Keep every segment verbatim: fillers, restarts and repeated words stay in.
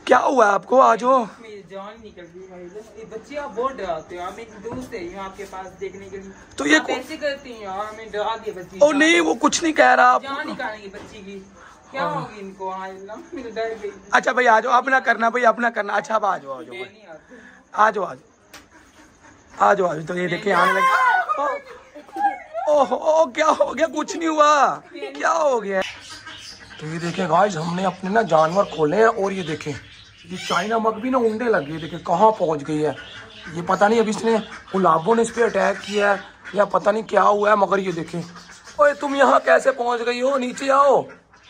क्या हुआ आपको? आज हो जान निकल गई भाई। बच्चे आप बहुत डराते हो। हम एक दोस्त है यहाँ आपके पास देखने के लिए, तो ये कैसे करती हैं यार? हमें डरा दिया बच्ची। ओ नहीं, वो कुछ नहीं कह रहा। जान निकालेंगे बच्ची की, क्या होगी इनको? हाँ मेरे डर गई। अच्छा भाई आ जाओ, अपना करना भाई, अपना करना। अच्छा अब आ जाओ, आ जाओ आ जाओ आ जाओ आ जाओ। तो ये देखिए आने लगे। ओहो क्या हो गया? कुछ नहीं हुआ, क्या हो गया? तो ये देखिए गाइस, हमने अपने ना जानवर खोले हैं और ये देखें ये चाइना मग भी ना उंडे लग गए। देखिए कहाँ पहुँच गई है ये, पता नहीं। अभी इसने गुलाबों ने इस पर अटैक किया है या पता नहीं क्या हुआ है, मगर ये देखें। ओए तुम यहाँ कैसे पहुँच गई हो? नीचे आओ।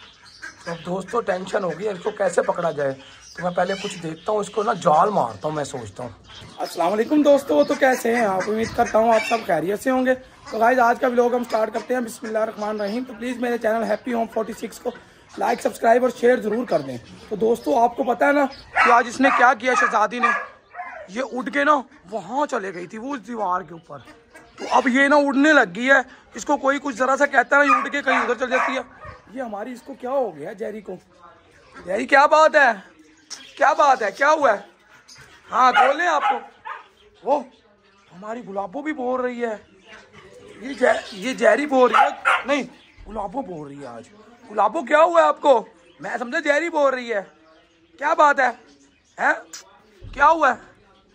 तो अब दोस्तों टेंशन होगी, इसको कैसे पकड़ा जाए। तो मैं पहले कुछ देखता हूँ, इसको ना जाल मारता हूँ, मैं सोचता हूँ। अस्सलाम वालेकुम दोस्तों, तो कैसे हैं आप? उम्मीद करता हूँ आप सब खैरियत से होंगे। तो गाइस आज का व्लॉग हम स्टार्ट करते हैं। बिस्मिल्लाह रहमान रहीम। तो प्लीज़ मेरे channel happy home forty six को लाइक सब्सक्राइब और शेयर जरूर कर दें। तो दोस्तों आपको पता है ना कि आज इसने क्या किया? शहजादी ने ये उड़ के ना वहाँ चले गई थी, वो उस दीवार के ऊपर। तो अब ये ना उड़ने लग गई है। इसको कोई कुछ जरा सा कहता है ना, उड़ के कहीं उधर चल जाती है। ये हमारी इसको क्या हो गया जेरी को? जेरी क्या बात है? क्या बात है? क्या हुआ है? हाँ खोलें आपको। वो हमारी गुलाबो भी बोल रही है। ये जै, ये जेरी बोल रही है, नहीं गुलाबो बोल रही है आज। गुलाबो क्या हुआ है आपको? मैं समझा जेरी बोल रही है। क्या बात है? हैं क्या हुआ है?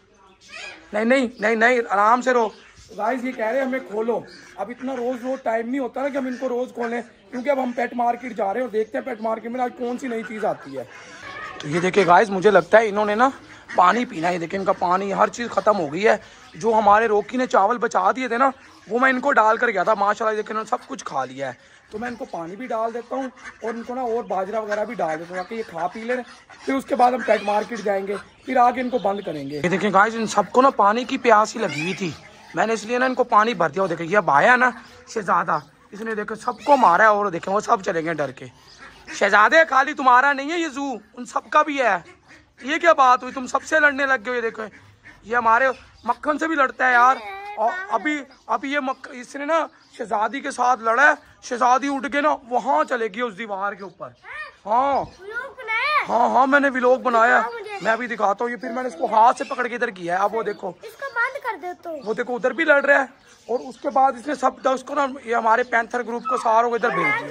नहीं नहीं नहीं नहीं आराम से रहो। गाइस ये कह रहे हैं हमें खोलो। अब इतना रोज रोज टाइम नहीं होता ना कि हम इनको रोज खोलें, क्योंकि अब हम पेट मार्केट जा रहे हैं और देखते हैं पेट मार्केट में आज कौन सी नई चीज आती है। तो ये देखिए गाइस, मुझे लगता है इन्होंने ना पानी पीना है। देखिए इनका पानी हर चीज खत्म हो गई है। जो हमारे रोकी ने चावल बचा दिए थे ना, वो मैं इनको डाल कर गया था। माशाल्लाह देखिए इन्होंने सब कुछ खा लिया है। तो मैं इनको पानी भी डाल देता हूँ और इनको ना और बाजरा वगैरह भी डाल देता हूँ ताकि ये खा पी ले। फिर उसके बाद हम पेट मार्केट जाएंगे, फिर आगे इनको बंद करेंगे। ये देखिए गाइस, इन सबको ना पानी की प्यास ही लगी हुई थी। मैंने इसलिए ना इनको पानी भर दिया। देखिए ये भाया ना शहजादा, इसने देखो सबको मारा है और देखे वो सब चले गए डर के। शहजादे खाली तुम्हारा नहीं है ये जू, उन सबका भी है। ये क्या बात हुई? तुम सबसे लड़ने लग गए। ये देखो ये हमारे मक्खन से भी लड़ता है यार। और अभी अभी ये मक्ख इसने ना शहजादी के साथ लड़ा है। शहजादी उठ के ना वहाँ चलेगी उस दीवार के ऊपर। हाँ हाँ हाँ मैंने व्लॉग बनाया, मैं अभी दिखाता हूँ। ये फिर मैंने इसको हाथ से पकड़ के इधर किया है। अब वो देखो इसको बंद कर दे। तो वो देखो उधर भी लड़ रहा है। और उसके बाद इसने सब उसको ना ये हमारे पैंथर ग्रुप को सारों को इधर भेज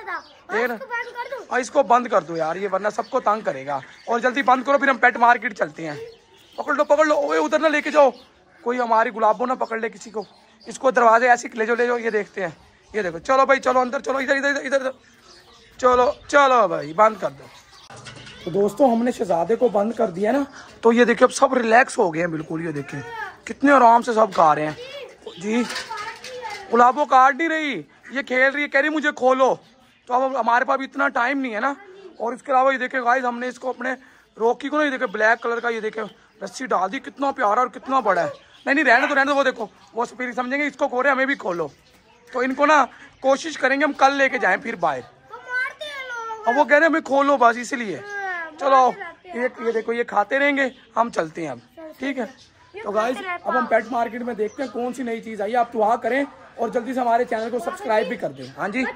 दिया। इसको बंद कर दो यार ये, वरना सबको तंग करेगा। और जल्दी बंद करो, फिर हम पेट मार्केट चलते हैं। पकड़ लो पकड़ लो। ओए उधर ना लेके जाओ, कोई हमारी गुलाबों ना पकड़ ले किसी को। इसको दरवाजे ऐसे ले जाओ ले जाओ। ये देखते हैं, ये देखो। चलो भाई चलो अंदर चलो, इधर इधर इधर चलो चलो भाई बंद कर दो। तो दोस्तों हमने शहजादे को बंद कर दिया ना, तो ये देखिए अब सब रिलैक्स हो गए हैं बिल्कुल। ये देखें कितने आराम से सब खा रहे हैं जी। गुलाबो काट नहीं रही, ये खेल रही है, कह रही मुझे खोलो। तो अब हमारे पास इतना टाइम नहीं है ना। और इसके अलावा ये देखे गाइस, हमने इसको अपने रोकी को ना ये देखे ब्लैक कलर का ये देखे रस्सी डाल दी। कितना प्यारा और कितना बड़ा है। नहीं नहीं रहने दो रहने दो। वो देखो वो फिर समझेंगे इसको खो रहे हमें भी खोलो। तो इनको ना कोशिश करेंगे हम कल लेके जाएं फिर बाहर। अब वो कह रहे हैं हमें खोलो बस, इसलिए चलो ये ये देखो ये खाते रहेंगे, हम चलते हैं अब। ठीक है तो गाइस अब हम पेट मार्केट में देखते हैं कौन सी नई चीज आई है। आप दुआ करें और जल्दी से हमारे चैनल को सब्सक्राइब भी कर दें। हाँ जी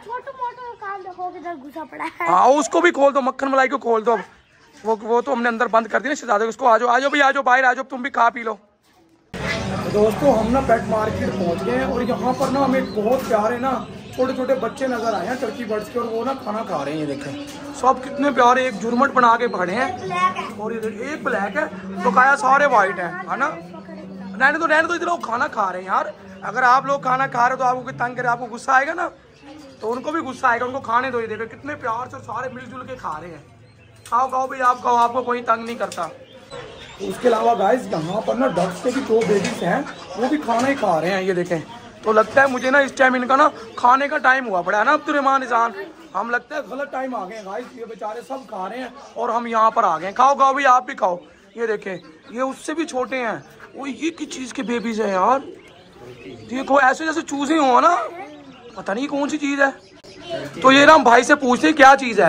हाँ उसको भी खोल दो, मक्खन मलाई को खोल दो। अब वो वो तो हमने अंदर बंद कर दिया शहजादे को। उसको आ जाओ आ जाओ भाई आ जाओ बाहर आ जाओ, तुम भी खा पी लो। तो दोस्तों हम ना पेट मार्केट पहुंच गए हैं और यहाँ पर ना हमें बहुत प्यारे ना छोटे छोटे बच्चे नजर आए हैं टर्की बर्ड्स के। और वो ना खाना खा रहे हैं। ये देखें सब कितने प्यारे, एक जुर्मट बना के पड़े हैं। और ये देखिए एक ब्लैक है, बकाया सारे वाइट हैं, है ना। रहने दो रहने दो, इधर वो खाना खा रहे हैं यार। अगर आप लोग खाना खा रहे हो तो आपको तंग करे, आपको गुस्सा आएगा ना, तो उनको भी गुस्सा आएगा। उनको खाने दो। ये देखो कितने प्यार से सारे मिलजुल के खा रहे हैं। खाओ खाओ भाई आप खाओ, आपको कोई तंग नहीं करता। उसके अलावा गाइस यहाँ पर ना डक्स के भी दो बेबीज हैं, वो भी खाना ही खा रहे हैं। ये देखें तो लगता है मुझे ना इस टाइम इनका ना खाने का टाइम हुआ पड़ा है ना अब्दुर्रहमान निजान। हम लगता है गलत टाइम आ गए गाइस। ये बेचारे सब खा रहे हैं और हम यहाँ पर आ गए। खाओ खाओ भाई आप भी खाओ। ये देखें ये उससे भी छोटे हैं। वो ये किस चीज़ के बेबीज हैं यार? देखो ऐसे जैसे चूजे हो ना, पता नहीं कौन सी चीज़ है। तो ये ना हम भाई से पूछते हैं क्या चीज़ है।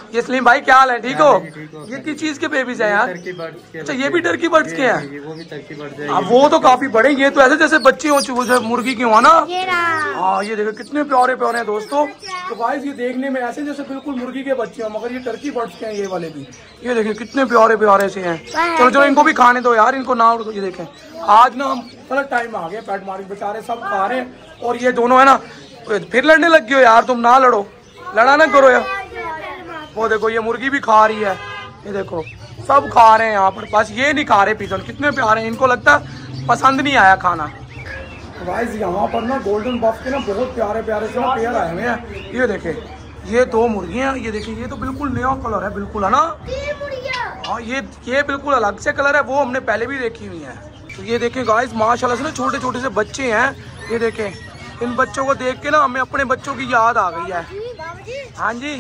ये सलीम भाई क्या हाल है, ठीक हो? ये किस चीज के बेबीज है यार? अच्छा ये भी टर्की बर्ड्स के हैं। वो भी टर्की बर्ड है। हाँ वो तो काफी बड़े, ये तो ऐसे जैसे बच्चे हो चुके मुर्गी की हो ना। हाँ ये देखो कितने प्यारे प्यारे हैं दोस्तों। तो गाइस ये देखने में ऐसे जैसे बिल्कुल मुर्गी के बच्चे हो, मगर ये टर्की बर्ड्स के हैं ये वाले भी। ये देखिए कितने प्यारे प्यारे से हैं। चलो चलो इनको भी खाने दो यार, इनको ना उड़ो। ये देखें आज ना हम गलत टाइम आ गए, पेट मार्केट बेचारे सब खा रहे हैं और ये दोनों है ना फिर लड़ने लग गए हो यार। तुम ना लड़ो, लड़ा ना करो यार। वो देखो ये मुर्गी भी खा रही है, ये देखो सब खा रहे हैं यहाँ पर, बस ये नहीं खा रहे पिजन। कितने प्यारे हैं, इनको लगता है पसंद नहीं आया खाना। गाइस यहाँ पर ना गोल्डन बफ के ना बहुत प्यारे प्यारे से ना पेयर आए हुए हैं। ये देखे ये दो मुर्गियाँ, ये देखिए ये तो बिल्कुल नया कलर है बिल्कुल, है ना? हाँ ये ये बिल्कुल अलग से कलर है, वो हमने पहले भी देखी हुई है। तो ये देखें गाइस माशाल्लाह से ना छोटे छोटे से बच्चे हैं। ये देखें इन बच्चों को देख के ना हमें अपने बच्चों की याद आ गई है। हाँ जी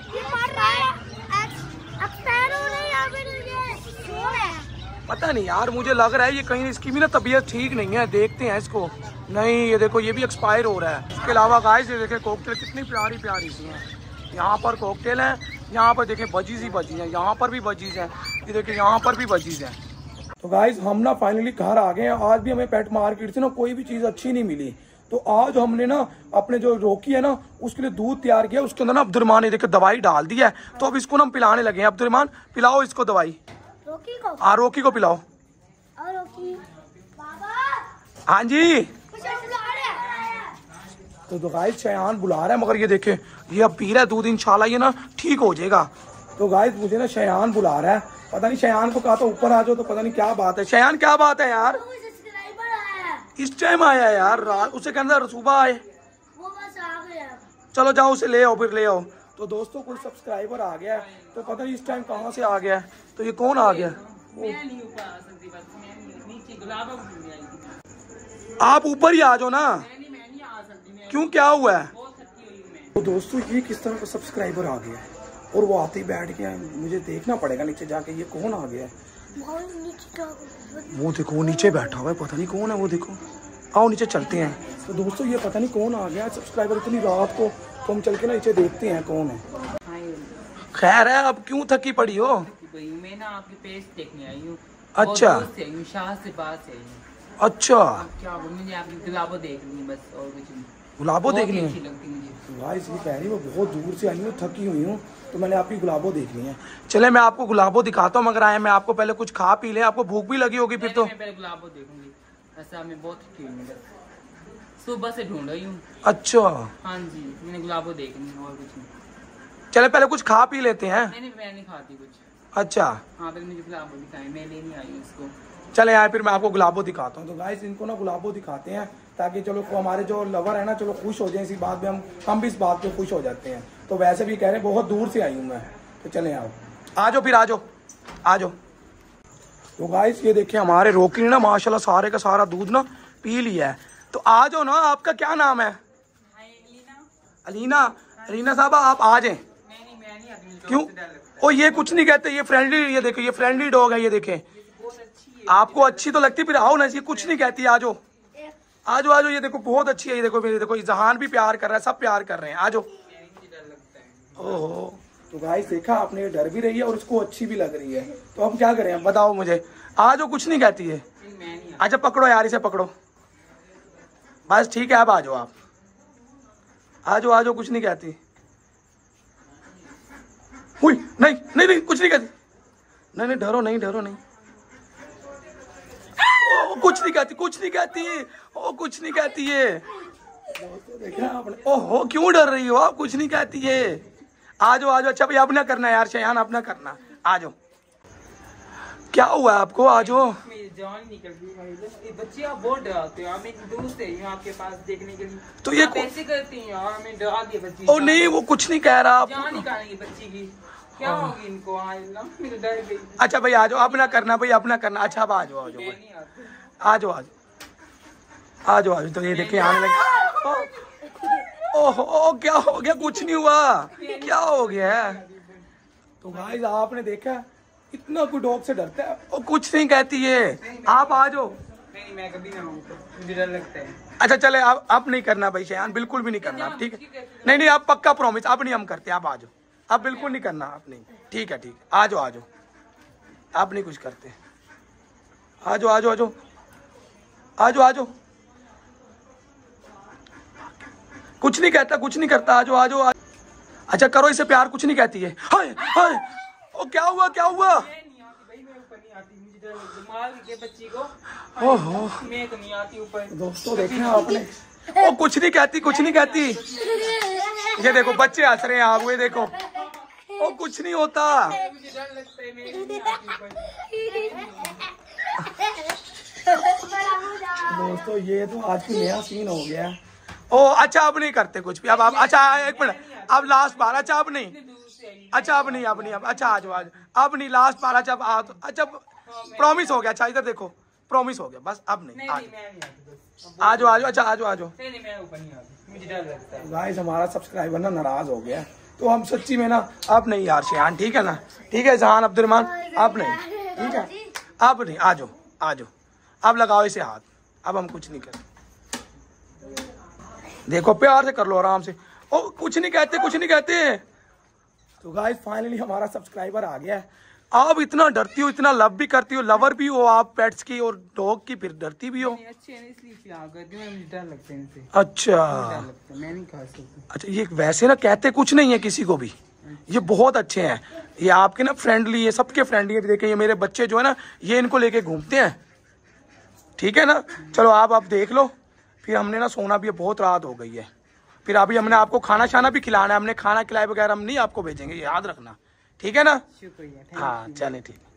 पता नहीं यार, मुझे लग रहा है ये कहीं इसकी भी ना तबीयत ठीक नहीं है, देखते हैं इसको। नहीं ये देखो ये भी एक्सपायर हो रहा है। इसके अलावा गाइस ये देखें कॉकटेल कितनी प्यारी प्यारी सी हैं। यहाँ पर कॉकटेल हैं, यहाँ पर देखें बजीज ही बजीज हैं, यहाँ पर भी बजीज हैं, ये देखिए यहाँ पर भी बजीज हैं। तो गाइस हम ना फाइनली घर आ गए हैं। आज भी हमें पेट मार्केट से ना कोई भी चीज अच्छी नहीं मिली, तो आज हमने ना अपने जो रोकी है ना उसके लिए दूध तैयार किया। उसके अंदर ना अब्दुलरहमान ने देखिए दवाई डाल दी है, तो अब इसको ना हम पिलाने लगे हैं। अब्दुलरहमान पिलाओ इसको दवाई। रोकी को? हाँ रोकी को पिलाओ। और रोकी बाबा। हाँ जी तो तो गाइस शयान बुला रहा है, मगर ये देखे ये अब पी रहा है दूध, इंशाल्लाह ये ना ठीक हो जाएगा। तो गाइस मुझे ना शयान बुला रहा है, पता नहीं शयान को कहा तो ऊपर आ जाओ, तो पता नहीं क्या बात है। शयान क्या बात है यार, इस टाइम आया यार, रात उसे कहना सुबह आए। वो बस आ गया। चलो जाओ उसे ले आओ, फिर ले आओ। तो दोस्तों कोई सब्सक्राइबर आ गया है, तो पता नहीं इस टाइम कहाँ से आ गया है। तो ये कौन आ गया? आप ऊपर ही आ जाओ ना। क्यों क्या हुआ है? तो दोस्तों ये किस तरह का सब्सक्राइबर आ गया है, और वो आते ही बैठ गया है। मुझे देखना पड़ेगा नीचे जाके ये कौन आ गया है। वो देखो वो नीचे बैठा हुआ है, पता नहीं कौन है वो। देखो आओ नीचे चलते हैं। तो दोस्तों ये पता नहीं कौन आ गया सब्सक्राइबर इतनी रात को, तो हम चल के ना नीचे देखते हैं कौन है। खैर है, अब क्यों थकी पड़ी हो? मैं ना आपके पेज देखने आई हूँ। अच्छा शाह से बात है। अच्छा क्या मुझे आपकी गुलाबो देखनी है बस, और कुछ नहीं। गुलाबो देखनी है? लगती मुझे। गाइस ये कह रही वो बहुत दूर से आई हूँ, थकी हुई हूँ, तो मैंने आपकी गुलाबो देखनी है। चले मैं आपको गुलाबो दिखाता हूँ, मगर आए मैं आपको पहले कुछ खा पी ले, आपको भूख भी लगी होगी फिर तो। मैं पहले गुलाबो देखूंगी, ऐसा मैं बहुत थकी हुई हूँ, सुबह से ढूंढ रही हूँ। अच्छा हाँ जी मैंने गुलाबो देखनी है और कुछ नहीं। चले पहले कुछ खा पी लेते हैं। नहीं मैं नहीं खाती कुछ। अच्छा हाँ पहले मुझे गुलाबो दिखाएं, मैं लेने आई हूँ इसको। चले यार फिर मैं आपको गुलाबो दिखाता हूँ। तो गाइस इनको ना गुलाबो दिखाते हैं, ताकि चलो हमारे जो लवर है ना चलो खुश हो जाए इसी बात में, हम हम भी इस बात पे खुश हो जाते हैं। तो वैसे भी कह रहे हैं बहुत दूर से आई हूँ मैं, तो चले आओ आ जाओ फिर आ जाओ आ जाओ। तो गाइस ये देखिए हमारे रोकी ने ना माशाल्लाह सारे का सारा दूध ना पी लिया है। तो आ जाओ ना, आपका क्या नाम है? अलीना। अलीना साहबा आप आ जाए। क्यों? ओ ये कुछ नहीं कहते, ये फ्रेंडली, ये देखो ये फ्रेंडली डॉग है, ये देखें आपको अच्छी तो लगती, फिर आओ ना, ये कुछ नहीं कहती। आ जाओ आ जाओ आ जाओ, ये देखो बहुत अच्छी है, ये देखो मेरे देखो जहान भी प्यार कर रहा है, सब प्यार कर रहे हैं। आ जाओ। ओहो तो गाइस देखा आपने, डर भी रही है और उसको अच्छी भी लग रही है, तो हम क्या करें? बताओ मुझे। आ जाओ, कुछ नहीं कहती है। अच्छा पकड़ो यार इसे, पकड़ो बस ठीक है। अब आ जाओ आप, आ जाओ आ जाओ, कुछ नहीं कहती। हुई नहीं नहीं नहीं कुछ नहीं कहती, नहीं नहीं डरो नहीं डरो नहीं, ओ, कुछ नहीं कहती कुछ नहीं कहती ओ कुछ नहीं कहती है। देखा आपने? ओहो क्यों डर रही हो आप? कुछ नहीं कहती है। आ जाओ आ जाओ। अच्छा भाई अब ना करना यार शयान, अब ना करना, आ जाओ। क्या हुआ आपको? आ जाओ। मेरी जान निकल गई, बच्चे आप बहुत डराते हो। मैं दूर से हूँ आपके पास देखने के लिए, तो ये कैसे करती हैं यार? मैं डरा दिया बच्ची। ओ नहीं वो कुछ नहीं कह रहा। जान निकालेंगे बच्ची की, क्या होगी इनको? मेरे डर गई। अच्छा भाई आ जाओ, अब ना करना भाई, अब ना करना। अच्छा अब आ जाओ आ जाओ आ जाओ आ जाओ आ जाओ आ जाओ। तो ये देखिए आने लगे। ओह ओ, क्या हो गया? कुछ नहीं हुआ, क्या हो गया? तो गाइस आपने देखा इतना कोई डॉग से डरता है, वो कुछ नहीं कहती है। आप आ जाओ। नहीं मैं कभी ना हूँ, मुझे डर लगता है। अच्छा चले आप अब नहीं करना भाई शयान, बिल्कुल भी नहीं करना, ठीक है? नहीं नहीं आप पक्का प्रॉमिस, अब नहीं हम करते, आप आ जाओ अब बिल्कुल नहीं करना आप, नहीं। ठीक है ठीक, आ जाओ आ जाओ, आप नहीं कुछ करते, आ जाओ आ जाओ आ जाओ आ जाओ आ जाओ, कुछ नहीं कहता कुछ नहीं करता, आ जाओ आ जाओ। अच्छा करो इसे प्यार, कुछ नहीं कहती है। हाय हाय, ओ क्या हुआ क्या हुआ? नहीं आती भाई, मैं ऊपर नहीं आती, मुझे डर लगता है। मार के बच्ची को, ओहो मैं तो नहीं आती ऊपर। दोस्तों देखें आपने, ओ कुछ नहीं कहती कुछ नहीं कहती। ये देखो बच्चे हंस रहे हैं आप, ये देखो, ओ कुछ नहीं होता। मुझे डर लगता है, मैं नहीं आती ऊपर। दोस्तों ये तो आज की नया सीन हो गया। ओ अच्छा अब नहीं करते कुछ भी अब आप, अच्छा एक मिनट, अब लास्ट बार, अच्छा अब नहीं, अच्छा अब नहीं अब नहीं अब, अच्छा आज आज अब नहीं, लास्ट बार, अच्छा अब आ तो, अच्छा प्रॉमिस हो गया। अच्छा इधर देखो, प्रॉमिस हो गया, बस अब नहीं, नहीं आ नहीं, मैं नहीं आती बस। जाओ आ जाओ आ जाओ, अच्छा आ जाओ आ जाओ। नहीं नहीं, मैं ऊपर नहीं आती, मुझे डर लगता है। गाइस हमारा सब्सक्राइबर ना नाराज हो गया, तो हम सच्ची में ना अब नहीं यार शेहान, ठीक है ना, ठीक है जहान अब्दुलरहमान, अब नहीं, ठीक है अब नहीं, आ जाओ आ जाओ, अब लगाओ इसे हाथ, अब हम कुछ नहीं करें। देखो प्यार से कर लो आराम से, ओ कुछ नहीं कहते कुछ नहीं कहते। तो गाइस फाइनली हमारा सब्सक्राइबर आ गया है। आप इतना डरती हो, इतना लव भी करती हो, लवर भी हो आप पेट्स की और डॉग की, फिर डरती भी हो। नहीं, अच्छे हैं इसलिए प्यार करती हूँ, मुझे डर लगता है इनसे, अच्छा डर लगता है, मैं नहीं खा सकती। अच्छा ये वैसे ना कहते कुछ नहीं है किसी को भी, ये बहुत अच्छे हैं, ये आपके ना फ्रेंडली है, सबके फ्रेंडली है। देखें ये मेरे बच्चे जो है ना, ये इनको लेके घूमते हैं, ठीक है ना। चलो आप आप देख लो, फिर हमने ना सोना भी, बहुत रात हो गई है, फिर अभी हमने आपको खाना शाना भी खिलाना है, हमने खाना खिलाए बगैर हम नहीं आपको भेजेंगे, याद रखना, ठीक है ना। शुक्रिया। हाँ चलें ठीक है।